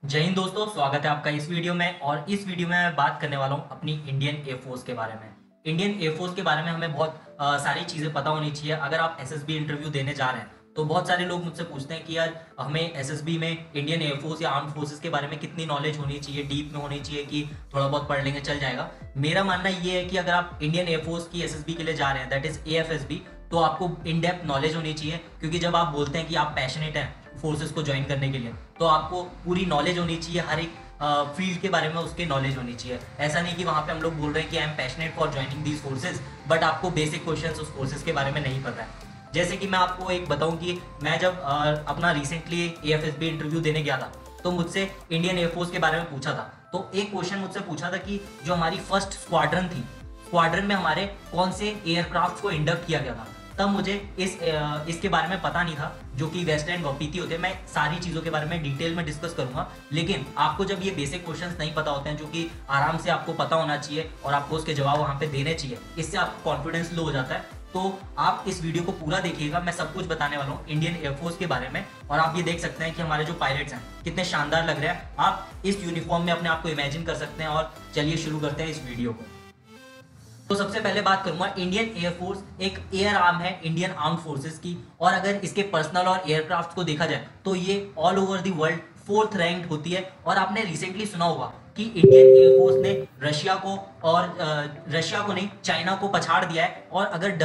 जय हिंद दोस्तों, स्वागत है आपका इस वीडियो में। और इस वीडियो में मैं बात करने वाला हूँ अपनी इंडियन एयरफोर्स के बारे में। इंडियन एयरफोर्स के बारे में हमें बहुत सारी चीज़ें पता होनी चाहिए। अगर आप एसएसबी इंटरव्यू देने जा रहे हैं तो बहुत सारे लोग मुझसे पूछते हैं कि यार हमें एसएसबी में इंडियन एयरफोर्स या आर्म फोर्सेस के बारे में कितनी नॉलेज होनी चाहिए, डीप में होनी चाहिए कि थोड़ा बहुत पढ़ लेंगे चल जाएगा। मेरा मानना ये है कि अगर आप इंडियन एयरफोर्स की एसएसबी के लिए जा रहे हैं, दैट इज एएफएसबी, तो आपको इन डेप्थ नॉलेज होनी चाहिए। क्योंकि जब आप बोलते हैं कि आप पैशनेट हैं फोर्सेस को ज्वाइन करने के लिए, तो आपको पूरी नॉलेज होनी चाहिए, हर एक फील्ड के बारे में उसके नॉलेज होनी चाहिए। ऐसा नहीं कि वहाँ पे हम लोग बोल रहे हैं कि I am passionate for joining these forces, but आपको बेसिक क्वेश्चंस उस फोर्सेज के बारे में नहीं पता है। जैसे कि मैं आपको एक बताऊं कि मैं जब अपना रिसेंटली एएफएसबी इंटरव्यू देने गया था तो मुझसे इंडियन एयरफोर्स के बारे में पूछा था। तो एक क्वेश्चन मुझसे पूछा था कि जो हमारी फर्स्ट स्क्वाड्रन थी, स्क्वाड्रन में हमारे कौन से एयरक्राफ्ट को इंडक्ट किया गया था। तब मुझे इसके बारे में पता नहीं था, जो कि वेस्टलैंड वपीती होते हैं। मैं सारी चीज़ों के बारे में डिटेल में डिस्कस करूंगा, लेकिन आपको जब ये बेसिक क्वेश्चंस नहीं पता होते हैं, जो कि आराम से आपको पता होना चाहिए और आपको उसके जवाब वहाँ पे देने चाहिए, इससे आपका कॉन्फिडेंस लो हो जाता है। तो आप इस वीडियो को पूरा देखिएगा, मैं सब कुछ बताने वाला हूँ इंडियन एयरफोर्स के बारे में। और आप ये देख सकते हैं कि हमारे जो पायलट्स हैं कितने शानदार लग रहे हैं। आप इस यूनिफॉर्म में अपने आप को इमेजिन कर सकते हैं। और चलिए शुरू करते हैं इस वीडियो को। तो सबसे पहले बात करूंगा, इंडियन एयरफोर्स एक एयर आर्म है इंडियन आर्म फोर्सेस की। और अगर इसके पर्सनल और एयरक्राफ्ट को देखा जाए तो ये all over the world fourth rank होती है। और आपने रिसेंटली सुना होगा कि इंडियन एयरफोर्स ने रशिया को नहीं, चाइना को पछाड़ दिया है। और अगर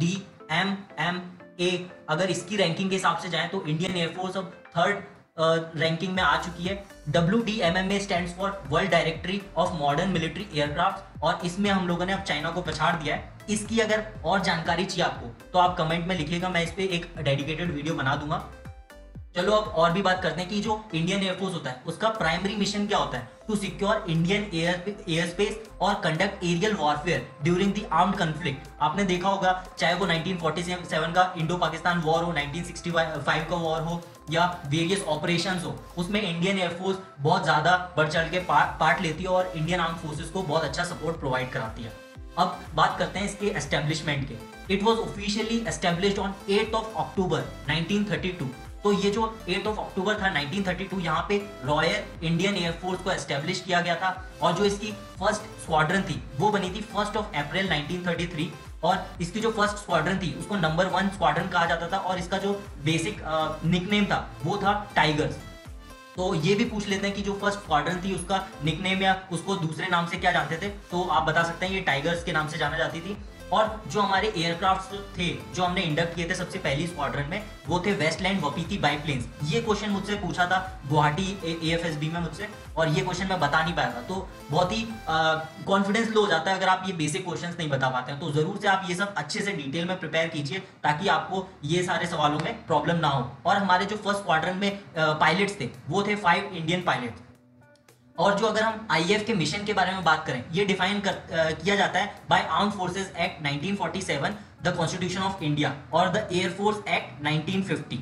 WDMMA अगर इसकी रैंकिंग के हिसाब से जाए तो इंडियन एयरफोर्स अब थर्ड रैंकिंग में आ चुकी है। WDMMA stands for world directory of modern military aircraft, और इसमें हम लोगों ने अब चाइना को पछाड़ दिया है। इसकी अगर और जानकारी चाहिए आपको तो आप कमेंट में लिखिएगा, मैं इस पे एक डेडिकेटेड वीडियो बना दूंगा। चलो अब और भी बात करते हैं कि जो इंडियन एयरफोर्स होता है उसका प्राइमरी मिशन क्या होता है। To secure Indian air space और conduct aerial warfare during the armed conflict. आपने देखा होगा, चाहे वो 1947 का इंडो पाकिस्तान वॉर हो, 1965 का वॉर हो, या वेरियस ऑपरेशंस हो, उसमें इंडियन एयरफोर्स बहुत ज्यादा बढ़ चढ़ के पार्ट लेती है और इंडियन आर्म फोर्सेस को बहुत अच्छा सपोर्ट प्रोवाइड कराती है। अब बात करते हैं इसके एस्टेब्लिशमेंट के। It was officially established on 8 October 1932। तो ये जो 8 अक्टूबर था 1932, यहाँ पे रॉयल इंडियन एयरफोर्स को एस्टेब्लिश किया गया था। और जो इसकी फर्स्ट स्क्वाड्रन थी वो बनी थी 1 अप्रैल 1933। और इसकी जो फर्स्ट स्क्वाड्रन थी उसको नंबर 1 स्क्वाड्रन कहा जाता था। और इसका जो बेसिक निकनेम था वो था टाइगर्स। तो ये भी पूछ लेते हैं कि जो फर्स्ट स्क्वाड्रन थी उसका निकनेम या उसको दूसरे नाम से क्या जानते थे, तो आप बता सकते हैं ये टाइगर्स के नाम से जाना जाती थी। और जो हमारे एयरक्राफ्ट थे जो हमने इंडक्ट किए थे सबसे पहली स्क्वाड्रन में, वो थे वेस्टलैंड वपीती बाइप्लेन्स। ये क्वेश्चन मुझसे पूछा था गुवाहाटी एएफएसबी में मुझसे, और ये क्वेश्चन मैं बता नहीं पाया था। तो बहुत ही कॉन्फिडेंस लो हो जाता है अगर आप ये बेसिक क्वेश्चंस नहीं बता पाते हैं। तो जरूर से आप ये सब अच्छे से डिटेल में प्रिपेयर कीजिए ताकि आपको ये सारे सवालों में प्रॉब्लम ना हो। और हमारे जो फर्स्ट स्क्वाड्रन में पायलट्स थे वो थे 5 इंडियन पायलट्स। और जो अगर हम आईएएफ के मिशन के बारे में बात करें, ये डिफाइन किया जाता है by armed forces act 1947, the constitution of India, और द एयरफोर्स एक्ट 1950।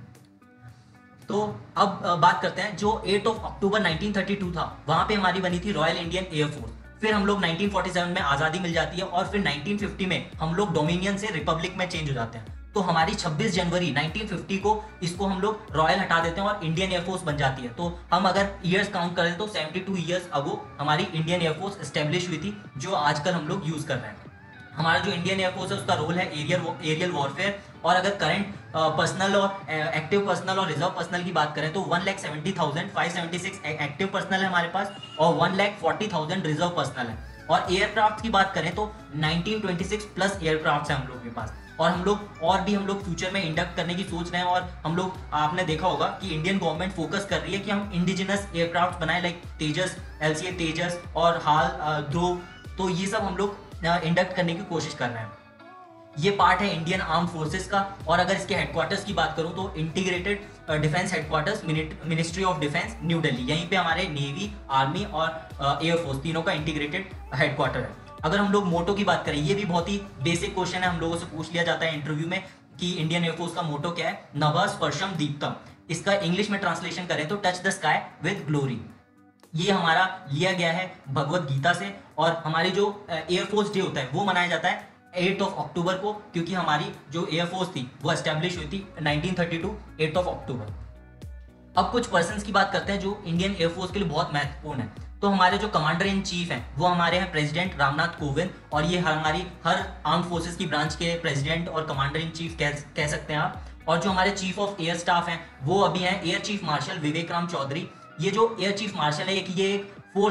तो अब बात करते हैं, जो 8 अक्टूबर 1932 था वहां पे हमारी बनी थी रॉयल इंडियन एयरफोर्स। फिर हम लोग 1947 में आज़ादी मिल जाती है और फिर 1950 में हम लोग डोमिनियन से रिपब्लिक में चेंज हो जाते हैं। तो हमारी 26 जनवरी 1950 को इसको हम लोग रॉयल हटा देते हैं और इंडियन एयरफोर्स बन जाती है। तो हम अगर ईयर्स काउंट करें तो 72 ईयर्स अगो हमारी इंडियन एयरफोर्स एस्टेब्लिश हुई थी, जो आजकल हम लोग यूज कर रहे हैं। हमारा जो इंडियन एयरफोर्स है उसका रोल है एरियल वॉरफेयर। और अगर करंट पर्सनल और एक्टिव पर्सनल और रिजर्व पर्सनल की बात करें तो 1,70,576 एक्टिव पर्सनल है हमारे पास और 1,40,000 रिजर्व पर्सनल है। और एयरक्राफ्ट की बात करें तो 1926 प्लस एयरक्राफ्ट है हम लोग के पास। और हम लोग फ्यूचर में इंडक्ट करने की सोच रहे हैं। और हम लोग, आपने देखा होगा कि इंडियन गवर्नमेंट फोकस कर रही है कि हम इंडिजिनस एयरक्राफ्ट बनाए, लाइक तेजस, LCA तेजस और हाल ध्रुव। तो ये सब हम लोग इंडक्ट करने की कोशिश कर रहे हैं। ये पार्ट है इंडियन आर्म फोर्सेस का। और अगर इसके हेडक्वार्टर्स की बात करूं तो integrated defence headquarters, ministry of defence, New Delhi, यहीं पे हमारे नेवी, आर्मी और एयरफोर्स तीनों का इंटीग्रेटेड हेडक्वार्टर है। अगर हम लोग मोटो की बात करें, ये भी बहुत ही बेसिक क्वेश्चन है, हम लोगों से पूछ लिया जाता है इंटरव्यू में कि इंडियन एयरफोर्स का मोटो क्या है। नभः स्पर्शम दीप्तम। इसका इंग्लिश में ट्रांसलेशन करें तो touch the sky with glory. ये हमारा लिया गया है भगवत गीता से। और हमारी जो एयरफोर्स डे होता है वो मनाया जाता है 8 अक्टूबर को, क्योंकि हमारी जो एयरफोर्स थी वो एस्टेब्लिश हुई थी 1932 8 अक्टूबर। अब कुछ पर्सन्स की बात करते हैं जो इंडियन एयरफोर्स के लिए बहुत महत्वपूर्ण है। तो हमारे जो कमांडर इन चीफ हैं वो हमारे हैं प्रेसिडेंट रामनाथ कोविंद, और ये हमारी हर आर्म फोर्सेस की ब्रांच के प्रेसिडेंट और कमांडर इन चीफ कह सकते हैं आप। और जो हमारे चीफ ऑफ एयर स्टाफ हैं वो अभी हैं air chief marshal Vivek Ram Chaudhari. ये जो एयर चीफ मार्शल है ये एक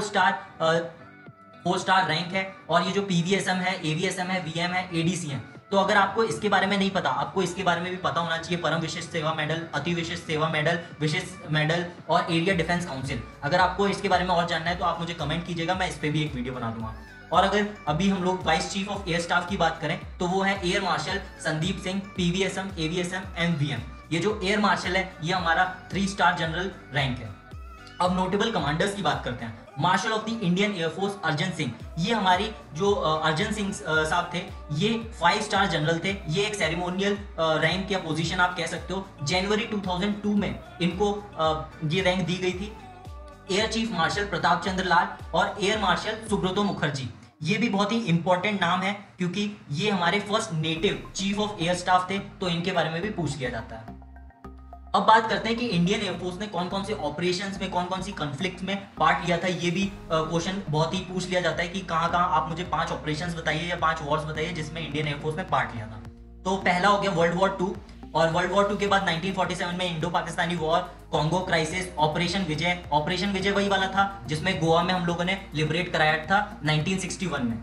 4 स्टार रैंक है, और ये जो पीवीएसएम है, एवीएसएम है, वीएम है, एडीसी है। तो अगर आपको इसके बारे में नहीं पता, आपको इसके बारे में भी पता होना चाहिए। परम विशिष्ट सेवा मेडल, अति विशिष्ट सेवा मेडल, विशिष्ट मेडल और एरिया डिफेंस काउंसिल। अगर आपको इसके बारे में और जानना है तो आप मुझे कमेंट कीजिएगा, मैं इस पर भी एक वीडियो बना दूंगा। और अगर अभी हम लोग vice chief of air staff की बात करें तो वो है air marshal Sandeep Singh, PVSM, AVSM, MVM. ये जो एयर मार्शल है ये हमारा 3 स्टार जनरल रैंक है। अब नोटेबल कमांडर्स की बात करते हैं। Marshal of the Indian air force Arjan Singh, ये हमारी जो अर्जन सिंह साहब थे ये 5 स्टार जनरल थे। ये एक सेरेमोनियल रैंक या पोजीशन आप कह सकते हो। जनवरी 2002 में इनको ये रैंक दी गई थी। Air chief marshal Pratap Chandra Lal और एयर मार्शल सुब्रतो मुखर्जी, ये भी बहुत ही इंपॉर्टेंट नाम है क्योंकि ये हमारे first native chief of air staff थे, तो इनके बारे में भी पूछ लिया जाता है। अब बात करते हैं कि इंडियन एयरफोर्स ने कौन कौन से ऑपरेशंस में, कौन कौन सी कॉन्फ्लिक्ट में पार्ट लिया था। ये भी क्वेश्चन बहुत ही पूछ लिया जाता है कि कहाँ कहाँ आप मुझे 5 ऑपरेशंस बताइए या 5 वॉर्स बताइए जिसमें इंडियन एयरफोर्स ने पार्ट लिया था। तो पहला हो गया वर्ल्ड वॉर 2, और वर्ल्ड वॉर 2 के बाद 1947 में Indo Pakistani war, Congo crisis, operation Vijay. Operation Vijay वही वाला था जिसमें गोवा में हम लोगों ने लिबरेट कराया था 1961 में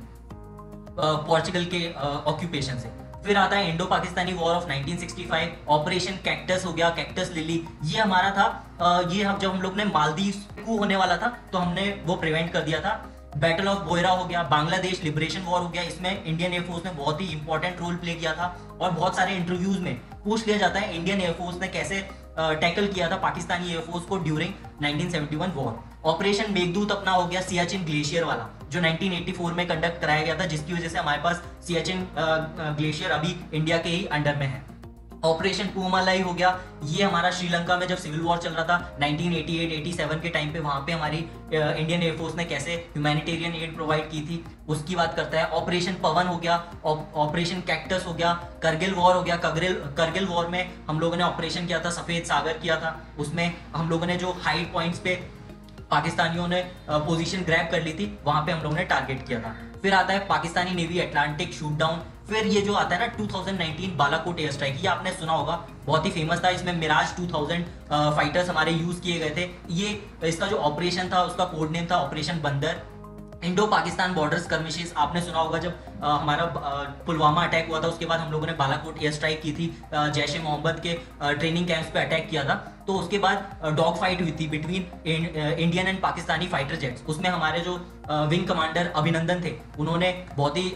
पोर्चुगल के ऑक्यूपेशन से। फिर आता है Indo Pakistani war of 1965, operation Cactus हो गया, कैक्टस लिली। ये हमारा था, ये हम जब हम लोग ने मालदीव को होने वाला था तो हमने वो प्रिवेंट कर दिया था। बैटल ऑफ बोयरा हो गया, बांग्लादेश लिबरेशन वॉर हो गया, इसमें इंडियन एयरफोर्स ने बहुत ही इंपॉर्टेंट रोल प्ले किया था। और बहुत सारे इंटरव्यूज में पूछ लिया जाता है इंडियन एयरफोर्स ने कैसे टैकल किया था पाकिस्तानी एयरफोर्स को ड्यूरिंग 1971 वॉर। ऑपरेशन मेघदूत अपना हो गया सियाचिन ग्लेशियर वाला, जो 1984 में कंडक्ट कराया गया था, जिसकी वजह से हमारे पास सियाचिन ग्लेशियर अभी इंडिया के ही अंडर में है। ऑपरेशन पूमालाई हो गया, ये हमारा श्रीलंका में जब सिविल वॉर चल रहा था 1988-87 के टाइम पे, वहां पे हमारी इंडियन एयरफोर्स ने कैसे ह्यूमैनिटेरियन एड प्रोवाइड की थी उसकी बात करता है। ऑपरेशन पवन हो गया, ऑपरेशन कैक्टस हो गया, करगिल वॉर हो गया। करगिल वॉर में हम लोगों ने ऑपरेशन किया था, सफेद सागर किया था। उसमें हम लोगों ने जो हाइट पॉइंट्स पे पाकिस्तानियों ने पोजीशन ग्रैब कर ली थी वहां पे हम लोगों ने टारगेट किया था। फिर आता है Pakistani navy Atlantic shoot down. फिर ये जो आता है ना 2019 बालाकोट एयर स्ट्राइक, ये आपने सुना होगा, बहुत ही फेमस था। इसमें मिराज 2000 फाइटर्स हमारे यूज किए गए थे। ये इसका जो ऑपरेशन था उसका कोड नेम था operation Bandar. Indo Pakistan border skirmishes आपने सुना होगा, जब हमारा पुलवामा अटैक हुआ था उसके बाद हम लोगों ने बालाकोट एयर स्ट्राइक की थी, जैश ए मोहम्मद के ट्रेनिंग कैंप्स पे अटैक किया था। तो उसके बाद डॉग फाइट हुई थी between Indian and Pakistani fighter jets. उसमें हमारे जो विंग कमांडर अभिनंदन थे उन्होंने बहुत ही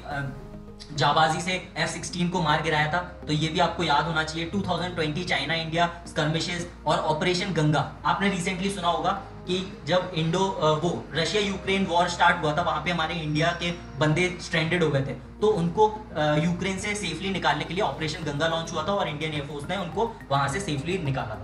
जाबाजी से F-16 को मार गिराया था। तो ये भी आपको याद होना चाहिए। 2020 चाइना इंडिया स्कर्मिशेस और ऑपरेशन गंगा आपने रिसेंटली सुना होगा कि जब रशिया यूक्रेन वॉर स्टार्ट हुआ था, वहां पे हमारे इंडिया के बंदे स्ट्रैंडेड हो गए थे, तो उनको यूक्रेन से सेफली निकालने के लिए ऑपरेशन गंगा लॉन्च हुआ था और इंडियन एयरफोर्स ने उनको वहां से सेफली निकाला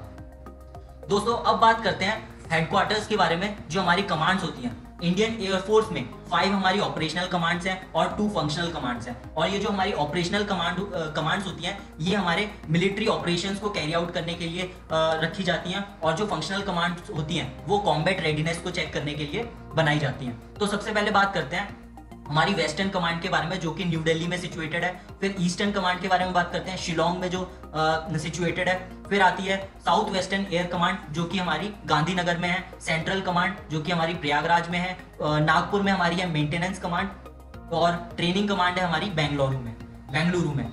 था। दोस्तों अब बात करते हैं हेडक्वार्टर्स के बारे में, जो हमारी कमांड्स होती हैं। इंडियन एयरफोर्स में 5 हमारी ऑपरेशनल कमांड्स हैं और 2 फंक्शनल कमांड्स हैं। और ये जो हमारी ऑपरेशनल कमांड्स होती हैं ये हमारे मिलिट्री ऑपरेशंस को कैरी आउट करने के लिए रखी जाती हैं, और जो फंक्शनल कमांड्स होती हैं वो कॉम्बैट रेडीनेस को चेक करने के लिए बनाई जाती हैं। तो सबसे पहले बात करते हैं हमारी वेस्टर्न कमांड के बारे में, जो कि न्यू दिल्ली में सिचुएटेड है। फिर ईस्टर्न कमांड के बारे में बात करते हैं, शिलोंग में जो सिचुएटेड है। फिर आती है साउथ वेस्टर्न एयर कमांड, जो कि हमारी गांधीनगर में है। सेंट्रल कमांड जो कि हमारी प्रयागराज में है। नागपुर में हमारी है मेंटेनेंस कमांड, और ट्रेनिंग कमांड है हमारी बेंगलुरु में।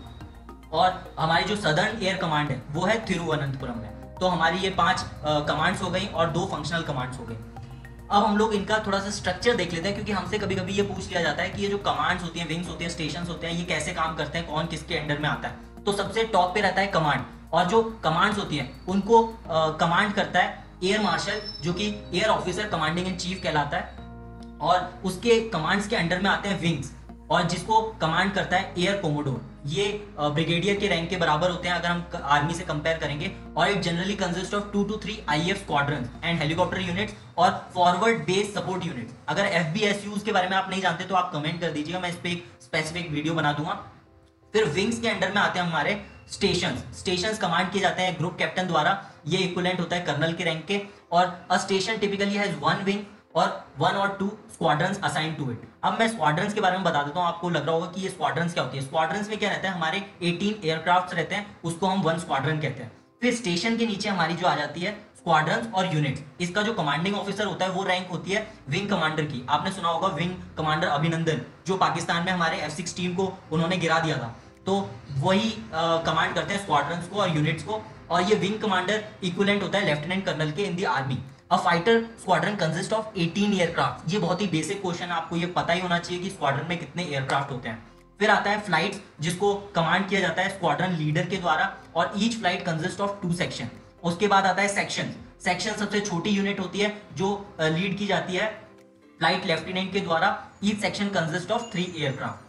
और हमारी जो सदर्न एयर कमांड है वो है तिरुवनंतपुरम में। तो हमारी ये 5 कमांड्स हो गई और 2 फंक्शनल कमांड्स हो गई। अब हम लोग इनका थोड़ा सा स्ट्रक्चर देख लेते हैं, क्योंकि हमसे कभी कभी ये पूछ लिया जाता है कि ये जो कमांड्स होती हैं, विंग्स होती हैं, स्टेशंस होते हैं, ये कैसे काम करते हैं, कौन किसके अंडर में आता है। तो सबसे टॉप पे रहता है कमांड, और जो कमांड्स होती हैं उनको कमांड करता है एयर मार्शल, जो कि air officer commanding in chief कहलाता है। और उसके कमांड्स के अंडर में आते हैं विंग्स, और जिसको कमांड करता है एयर कोमोडोर। ये ब्रिगेडियर के रैंक के बराबर होते हैं अगर हम आर्मी से कंपेयर करेंगे। और it generally consist of 2 to 3 IF squadrons and helicopter units और फॉरवर्ड बेस सपोर्ट यूनिट्स। अगर FBSUs के बारे में आप नहीं जानते तो आप कमेंट कर दीजिएगा, मैं इस पे एक स्पेसिफिक वीडियो बना दूंगा। फिर विंग्स के अंडर में आते हैं हमारे स्टेशंस कमांड किए जाते हैं ग्रुप कैप्टन द्वारा, ये इक्विवेलेंट होता है कर्नल के रैंक के। और a station typically has one wing और 1 और 2 स्क्वाड्रंस असाइन टू इट। अब मैं स्क्वाड्रंस के बारे में बता देता हूँ, आपको लग रहा होगा कि ये स्क्वाड्रंस क्या होती है। स्क्वाड्रंस में क्या रहता है, हमारे 18 एयरक्राफ्ट रहते हैं, उसको हम 1 स्क्वाड्रन कहते हैं। फिर स्टेशन के नीचे हमारी जो आ जाती है स्क्वाड्रंस और यूनिट्स, इसका जो कमांडिंग ऑफिसर होता है वो रैंक होती है विंग कमांडर की। आपने सुना होगा विंग कमांडर अभिनंदन, जो पाकिस्तान में हमारे F-16 को उन्होंने गिरा दिया था, तो वही कमांड करते हैं स्क्वाड्रंस को और यूनिट्स को। और ये विंग कमांडर इक्विवेलेंट होता है लेफ्टिनेंट कर्नल के in the army. A fighter squadron consist of 18 aircraft. ये बहुत ही बेसिक क्वेश्चन है, आपको ये पता ही होना चाहिए कि स्क्वाड्रन में कितने एयरक्राफ्ट होते हैं। फिर आता है फ्लाइट्स, जिसको कमांड किया जाता है स्क्वाड्रन लीडर के द्वारा, और each flight consist of 2 section. उसके बाद आता है सेक्शन। सेक्शन सबसे छोटी यूनिट होती है जो लीड की जाती है फ्लाइट लेफ्टिनेंट के द्वारा। Each section consist of 3 aircraft.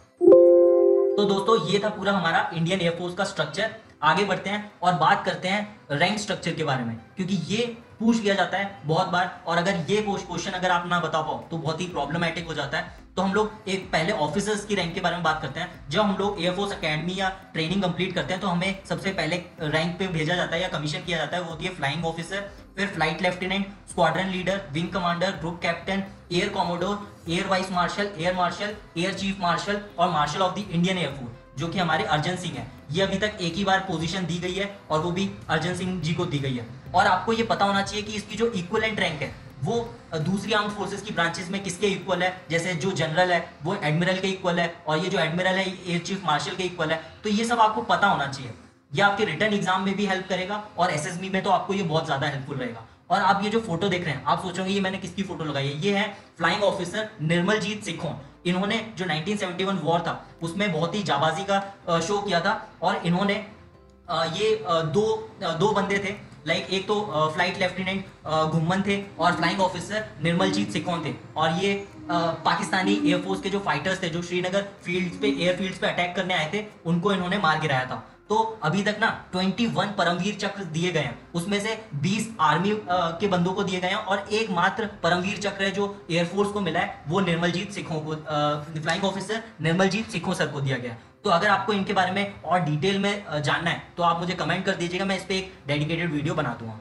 तो दोस्तों ये था पूरा हमारा इंडियन एयरफोर्स का स्ट्रक्चर। आगे बढ़ते हैं और बात करते हैं रैंक स्ट्रक्चर के बारे में, क्योंकि ये पूछ लिया जाता है बहुत बार, और अगर ये क्वेश्चन अगर आप ना बता पाओ तो बहुत ही प्रॉब्लमेटिक हो जाता है। तो हम लोग एक पहले ऑफिसर्स की रैंक के बारे में बात करते हैं। जब हम लोग एयरफोर्स एकेडमी या ट्रेनिंग कंप्लीट करते हैं तो हमें सबसे पहले रैंक पे भेजा जाता है या कमीशन किया जाता है, वो होती है फ्लाइंग ऑफिसर, फिर flight lieutenant, squadron leader, wing commander, group captain, air commodore, air vice marshal, air chief marshal और marshal of the Indian air force, जो कि हमारे अर्जन सिंह हैं। ये अभी तक एक ही बार पोजीशन दी गई है और वो भी अर्जन सिंह जी को दी गई है। और आपको ये पता होना चाहिए कि इसकी जो इक्विवेलेंट रैंक है वो दूसरी आर्म फोर्सेस की ब्रांचेस में किसके इक्वल है। जैसे जो जनरल है वो एडमिरल के इक्वल है, और ये जो एडमिरल है एयर चीफ मार्शल के इक्वल है। तो ये सब आपको पता होना चाहिए, ये आपके रिटर्न एग्जाम में भी हेल्प करेगा और एसएसबी में तो आपको ये बहुत ज्यादा हेल्पफुल रहेगा। और आप ये जो फोटो देख रहे हैं, आप सोचोगे ये मैंने किसकी फोटो लगाई है, ये है फ्लाइंग ऑफिसर निर्मलजीत सिखोन। इन्होंने जो 1971 वॉर था उसमें बहुत ही जाबाजी का शो किया था, और इन्होंने ये दो बंदे थे, लाइक एक तो फ्लाइट लेफ्टिनेंट घुम्मन थे और फ्लाइंग ऑफिसर निर्मलजीत सिखोन थे। और ये पाकिस्तानी एयरफोर्स के जो फाइटर्स थे जो श्रीनगर एयरफील्ड्स पे अटैक करने आए थे, उनको इन्होंने मार गिराया था। तो अभी तक ना 21 परमवीर चक्र दिए गए हैं, उसमें से 20 आर्मी के बंदों को दिए गए हैं, और एक मात्र परमवीर चक्र है जो एयरफोर्स को मिला है, वो निर्मलजीत सिखों को, फ्लाइंग ऑफिसर निर्मलजीत सिखों सर को दिया गया। तो अगर आपको इनके बारे में और डिटेल में जानना है तो आप मुझे कमेंट कर दीजिएगा, मैं इस पर एक डेडिकेटेड वीडियो बना दूंगा।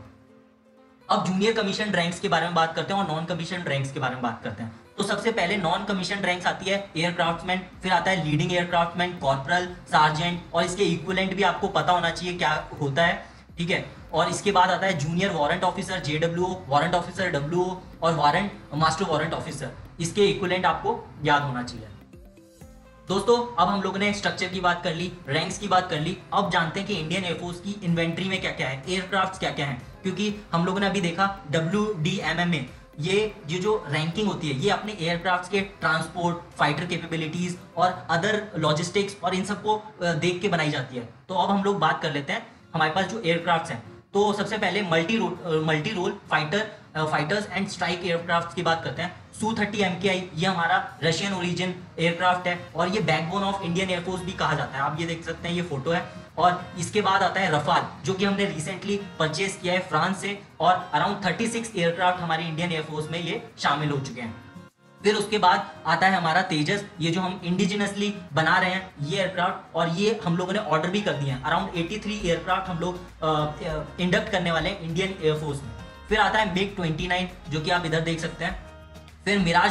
अब जूनियर कमीशन रैंक्स के बारे में बात करते हैं और नॉन कमीशन रैंक्स के बारे में बात करते हैं। तो सबसे पहले नॉन कमीशन रैंक्स आती है एयरक्राफ्टमैन, फिर आता है लीडिंग एयरक्राफ्टमैन, कॉर्पोरल, सार्जेंट, और इसके इक्विवेलेंट भी आपको पता होना चाहिए क्या होता है, ठीक है। और इसके बाद आता है junior warrant officer JWO, warrant officer WO और वारंट मास्टर वारंट ऑफिसर, इसके इक्विवेलेंट आपको याद होना चाहिए। दोस्तों अब हम लोगों ने स्ट्रक्चर की बात कर ली, रैंक्स की बात कर ली, अब जानते हैं कि इंडियन एयरफोर्स की इन्वेंट्री में क्या क्या है, एयरक्राफ्ट क्या क्या है। क्योंकि हम लोगों ने अभी देखा WDMM में ये जो रैंकिंग होती है ये अपने एयरक्राफ्ट के ट्रांसपोर्ट, फाइटर कैपेबिलिटीज और अदर लॉजिस्टिक्स और इन सबको देख के बनाई जाती है। तो अब हम लोग बात कर लेते हैं हमारे पास जो एयरक्राफ्ट हैं। तो सबसे पहले multi role fighters and strike aircraft की बात करते हैं। Su-30 MKI ये हमारा रशियन ओरिजिन एयरक्राफ्ट है, और ये बैकबोन ऑफ इंडियन एयरफोर्स भी कहा जाता है। आप ये देख सकते हैं, ये फोटो है। और इसके बाद आता है रफाल, जो कि हमने रिसेंटली परचेज किया है फ्रांस से, और अराउंड 36 एयरक्राफ्ट हमारे इंडियन एयरफोर्स में ये शामिल हो चुके हैं। फिर उसके बाद आता है हमारा तेजस, ये जो हम इंडिजिनसली बना रहे हैं ये एयरक्राफ्ट, और ये हम लोगों ने ऑर्डर भी कर दिए हैं। अराउंड 83 एयरक्राफ्ट हम लोग इंडक्ट करने वाले हैं इंडियन एयरफोर्स में। फिर आता है MiG-29, जो कि आप इधर देख सकते हैं। फिर मिराज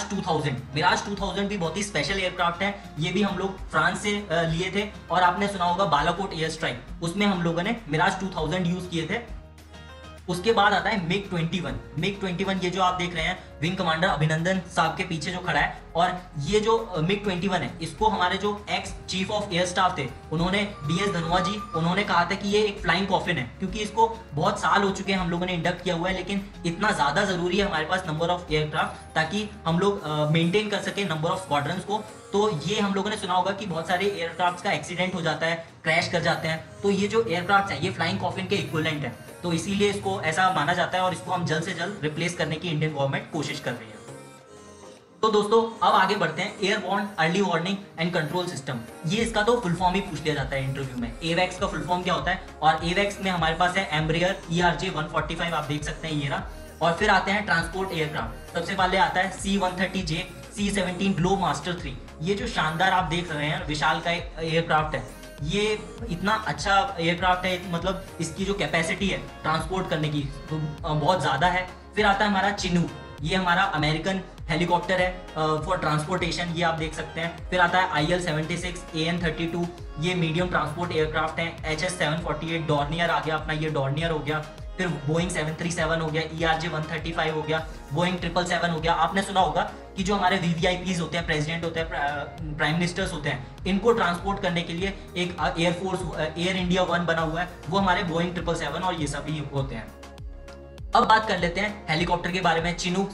2000 भी बहुत ही स्पेशल एयरक्राफ्ट है, ये भी हम लोग फ्रांस से लिए थे, और आपने सुना होगा बालाकोट एयर स्ट्राइक, उसमें हम लोगों ने मिराज 2000 यूज किए थे। उसके बाद आता है MiG-21 ये जो आप देख रहे हैं विंग कमांडर अभिनंदन साहब के पीछे जो खड़ा है, और ये जो MiG-21 है इसको हमारे जो ex chief of air staff थे उन्होंने DS धनोआ जी, उन्होंने कहा था कि ये एक फ्लाइंग कॉफिन है, क्योंकि इसको बहुत साल हो चुके हैं हम लोगों ने इंडक्ट किया हुआ है, लेकिन इतना ज्यादा जरूरी है हमारे पास नंबर ऑफ एयरक्राफ्ट, ताकि हम लोग मेंटेन कर सके नंबर ऑफ स्क्वाड्रंस को। तो ये हम लोगों ने सुना होगा कि बहुत सारे एयरक्राफ्ट का एक्सीडेंट हो जाता है, क्रैश कर जाते हैं, तो ये जो एयरक्राफ्ट है ये फ्लाइंग कॉफिन के इक्विवेलेंट है, तो इसीलिए इसको ऐसा माना जाता है, और इसको हम जल्द से जल्द रिप्लेस करने की इंडियन गवर्नमेंट कोशिश कर रही है। तो दोस्तों अब आगे बढ़ते हैं airborne early warning and control system. ये इसका तो फुल फॉर्म ही पूछ लिया जाता है इंटरव्यू में, AWACS का फुल फॉर्म क्या होता है, और AWACS में हमारे पास है एम्ब्रियर ERJ 145, आप देख सकते हैं ये रहा। और फिर आते हैं ट्रांसपोर्ट एयरक्राफ्ट, सबसे पहले आता है C-130J, C-17 ग्लोबमास्टर 3, ये जो शानदार आप देख रहे हैं विशाल का एयरक्राफ्ट है, ये इतना अच्छा एयरक्राफ्ट है, मतलब इसकी जो कैपेसिटी है ट्रांसपोर्ट करने की तो बहुत ज़्यादा है। फिर आता है हमारा चिनूक, ये हमारा अमेरिकन हेलीकॉप्टर है फॉर ट्रांसपोर्टेशन, ये आप देख सकते हैं। फिर आता है IL-76 AN-32, ये मीडियम ट्रांसपोर्ट एयरक्राफ्ट है। HS-748 डॉर्नियर आ गया अपना, ये डॉर्नियर हो गया। फिर बोइंग 737 हो गया, ERJ-135 हो गया, बोइंग 777 हो गया। आपने सुना होगा कि जो हमारे VVIPs होते हैं, प्रेसिडेंट होते हैं, प्राइम मिनिस्टर्स होते हैं, इनको ट्रांसपोर्ट करने के लिए एक एयरफोर्स एयर इंडिया 1 बना हुआ है, वो हमारे बोइंग 777 और ये सभी होते हैं। अब बात कर लेते हैं हेलीकॉप्टर के बारे में। चिनूक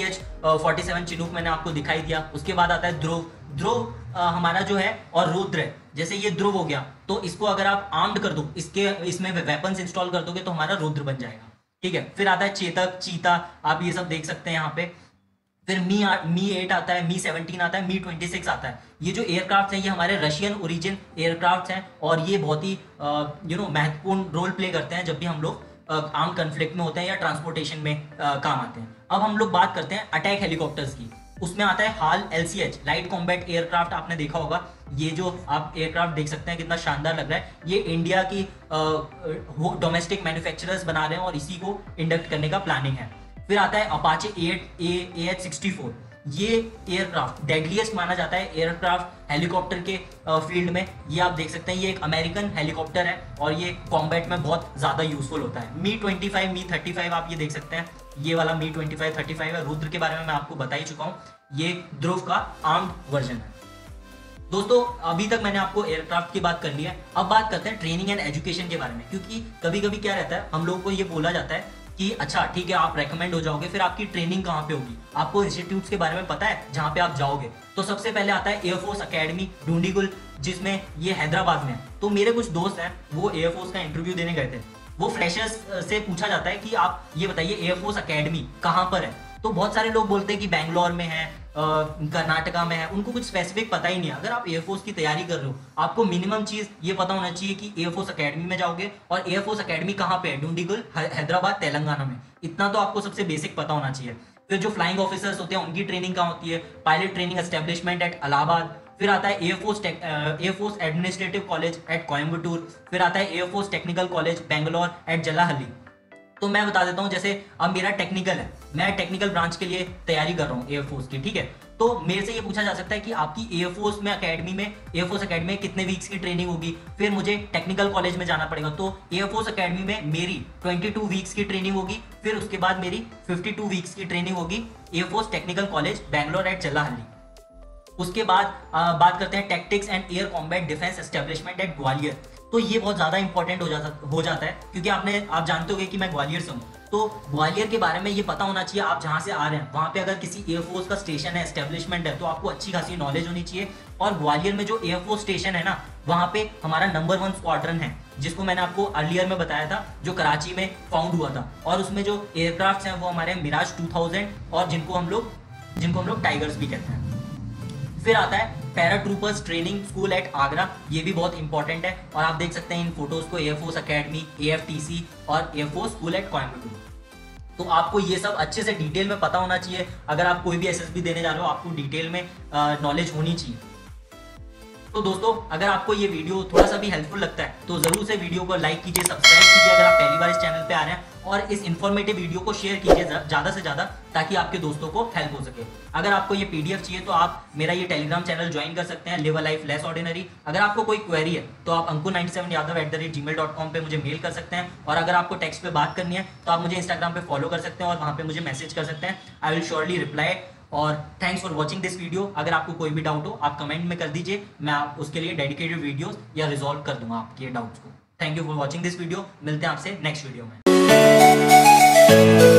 CH-47 चिनूक मैंने आपको दिखाई दिया। उसके बाद आता है ध्रुव। ध्रुव हमारा जो है, और रुद्र है। जैसे ये ध्रुव हो गया तो इसको अगर आप आर्म्ड कर दो, इसमें वेपन्स इंस्टॉल कर दोगे तो हमारा रुद्र बन जाएगा, ठीक है। फिर आता है चेतक, चीता, आप ये सब देख सकते हैं यहाँ पे। फिर मी 8 आता है, मी 17 आता है, मी 26 आता है। ये जो एयरक्राफ्ट हैं ये हमारे रशियन ओरिजिन एयरक्राफ्ट हैं और ये बहुत ही महत्वपूर्ण रोल प्ले करते हैं जब भी हम लोग आर्म कन्फ्लिक्ट में होते हैं या ट्रांसपोर्टेशन में काम आते हैं। अब हम लोग बात करते हैं अटैक हेलीकॉप्टर्स की। उसमें आता है HAL LCH, light combat aircraft. आपने देखा होगा, ये जो आप एयरक्राफ्ट देख सकते हैं कितना शानदार लग रहा है। ये इंडिया की डोमेस्टिक मैन्युफैक्चरर्स बना रहे हैं और इसी को इंडक्ट करने का प्लानिंग है। फिर आता है अपाचे AH-64, ये एयरक्राफ्ट डेडलीस्ट माना जाता है एयरक्राफ्ट हेलीकॉप्टर के फील्ड में। ये आप देख सकते हैं, ये एक अमेरिकन हेलीकॉप्टर है और ये कॉम्बैट में बहुत ज़्यादा यूजफुल होता है। मी 25, मी 35 आप ये देख सकते हैं, ये वाला मी 25, 35 है। रुद्र के बारे में मैं आपको बता ही चुका हूँ, ये ध्रुव का आर्म्ड वर्जन है। दोस्तों अभी तक मैंने आपको एयरक्राफ्ट की बात कर ली है। अब बात करते हैं ट्रेनिंग एंड एजुकेशन के बारे में, क्योंकि कभी कभी क्या रहता है, हम लोगों को ये बोला जाता है कि अच्छा ठीक है आप रेकमेंड हो जाओगे, फिर आपकी ट्रेनिंग कहाँ पे होगी, आपको इंस्टीट्यूट्स के बारे में पता है जहाँ पे आप जाओगे। तो सबसे पहले आता है एयरफोर्स अकेडमी डूंडीगुल, जिसमें ये हैदराबाद में है। तो मेरे कुछ दोस्त हैं, वो एयरफोर्स का इंटरव्यू देने गए थे। वो फ्रेशर्स से पूछा जाता है कि आप ये बताइए एयरफोर्स अकेडमी कहाँ पर है। तो बहुत सारे लोग बोलते हैं कि बैंगलोर में है, कर्नाटका में है, उनको कुछ स्पेसिफिक पता ही नहीं है। अगर आप एयरफोर्स की तैयारी कर रहे हो, आपको मिनिमम चीज ये पता होना चाहिए कि एयरफोर्स अकेडमी में जाओगे और एयरफोर्स अकेडमी कहाँ पे है, डूंडीगुल, हैदराबाद, तेलंगाना में। इतना तो आपको सबसे बेसिक पता होना चाहिए। फिर जो फ्लाइंग ऑफिसर्स होते हैं उनकी ट्रेनिंग कहाँ होती है, pilot training establishment at Allahabad. फिर आता है air force administrative college at Coimbatore. फिर आता है air force technical college Bangalore at Jalahalli. तो मैं बता देता हूँ, जैसे अब मेरा टेक्निकल है, मैं टेक्निकल ब्रांच के लिए तैयारी कर रहा हूँ एयरफोर्स की, ठीक है। तो मेरे से ये पूछा जा सकता है कि आपकी एयरफोर्स अकेडमी में कितने वीक्स की ट्रेनिंग होगी। फिर मुझे टेक्निकल कॉलेज में जाना पड़ेगा, तो एयरफोर्स अकेडमी में मेरी 22 वीक्स की ट्रेनिंग होगी। फिर उसके बाद मेरी 52 वीक्स की ट्रेनिंग होगी air force technical college Bangalore at Jalahalli. उसके बाद बात करते हैं tactics and air combat defence establishment at Gwalior. तो ये बहुत ज़्यादा इंपॉर्टेंट हो जाता है, क्योंकि आप जानते होंगे कि मैं ग्वालियर से हूँ। तो ग्वालियर के बारे में ये पता होना चाहिए, आप जहाँ से आ रहे हैं वहाँ पे अगर किसी एयरफोर्स का स्टेशन है, एस्टेब्लिशमेंट है, तो आपको अच्छी खासी नॉलेज होनी चाहिए। और ग्वालियर में जो एयरफोर्स स्टेशन है ना, वहाँ पे हमारा नंबर 1 स्क्वाड्रन है, जिसको मैंने आपको अर्लियर में बताया था, जो कराची में फाउंड हुआ था। और उसमें जो एयरक्राफ्ट हैं वो हमारे मिराज 2000 और जिनको हम लोग टाइगर्स भी कहते हैं। फिर आता है paratroopers training school at Agra, ये भी बहुत इंपॉर्टेंट है और आप देख सकते हैं इन फोटोज को, एयरफोर्स अकेडमी, AFTC और एयरफोर्स स्कूल एट कोयम्बटूर। तो आपको ये सब अच्छे से डिटेल में पता होना चाहिए। अगर आप कोई भी SSB देने जा रहे हो, आपको डिटेल में नॉलेज होनी चाहिए। तो दोस्तों अगर आपको ये वीडियो थोड़ा सा भी हेल्पफुल लगता है तो जरूर से वीडियो को लाइक कीजिए, सब्सक्राइब कीजिए अगर आप पहली बार इस चैनल पे आ रहे हैं, और इस इन्फॉर्मेटिव वीडियो को शेयर कीजिए ज़्यादा से ज़्यादा, ताकि आपके दोस्तों को हेल्प हो सके। अगर आपको ये PDF चाहिए तो आप मेरा ये टेलीग्राम चैनल ज्वाइन कर सकते हैं, live a life less ordinary. अगर आपको कोई क्वेरी है तो आप ankur97yadav@gmail.com पे मुझे मेल कर सकते हैं, और अगर आपको टेक्स्ट पे बात करनी है तो आप मुझे इंस्टाग्राम पे फॉलो कर सकते हैं और वहाँ पे मुझे मैसेज कर सकते हैं। I will surely reply. और thanks for watching this video. अगर आपको कोई भी डाउट हो आप कमेंट में कर दीजिए, मैं उसके लिए डेडिकेटेड वीडियोस या रिजॉल्व कर दूंगा आपके डाउट्स को। Thank you for watching this video, मिलते हैं आपसे नेक्स्ट वीडियो में।